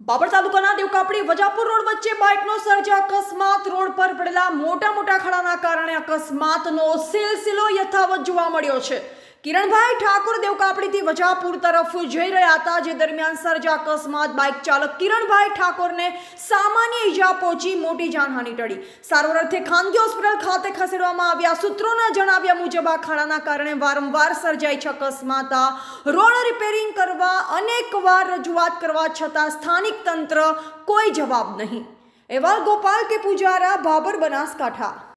બાબર તાલુકાના દેવકાપડી વજાપુર રોડ વચ્ચે બાઇકનો સર્જાયો અકસ્માત। રોડ પર પડેલા મોટા ખાડાના કારણે અકસ્માતનો સિલસિલો યથાવત જોવા મળ્યો છે। કિરણભાઈ ઠાકોર દેવકાપડીથી વજાપુર તરફ જઈ રહ્યા હતા, જે દરમિયાન સર્જાયો અકસ્માત। બાઇક ચાલક કિરણભાઈ ઠાકોરને સામાન્ય ઈજા પહોંચી મોટી જાનહાનિ ટળી। સારવાર અર્થે ખાનગી હોસ્પિટલ ખાતે ખસેડવામાં આવ્યા। સૂત્રોના જણાવ્યા મુજબ આ ખાડાના કારણે વારંવાર સર્જાય છે અકસ્માત। રોડ રિપેરિંગ કરવા અનેકવાર રજૂઆત કરવા છતાં સ્થાનિક તંત્ર કોઈ જવાબ નહીં। અહેવાલ ગોપાલ કે પૂજારા, બાબર, બનાસકાંઠા।